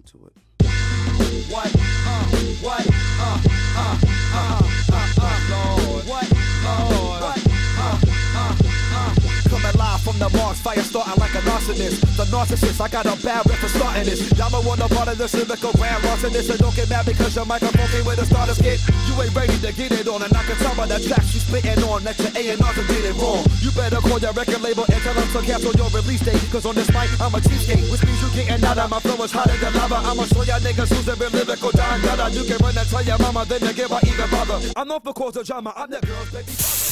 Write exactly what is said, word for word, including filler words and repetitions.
to it. What? Uh, what? Uh, uh, uh, uh, uh, Lord. What? Lord. What? Uh, uh, uh. Coming live from the Bronx, fire starting like a narcissist. The narcissist, I got a bad rep for starting this. Y'all don't want no part of this lyrical grand larcenous. So don't get mad because your microphone came with a starter's kit. You ain't ready to get it on, and I can tell by the tracks you spitting on that your A and R's did it wrong. You better call your record label and tell them to cancel your release date. Cause on this mic, I'm a cheesecake, which means you getting out of my flow is hotter than lava. I'ma show y'all niggas who's a real lyrical Don Dada. You can run and tell your mama, then you give her even bother. I'm known for cause of drama, I'm that girl's baby.